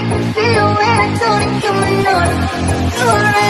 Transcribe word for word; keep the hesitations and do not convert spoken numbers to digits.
make me feel when I don't even know.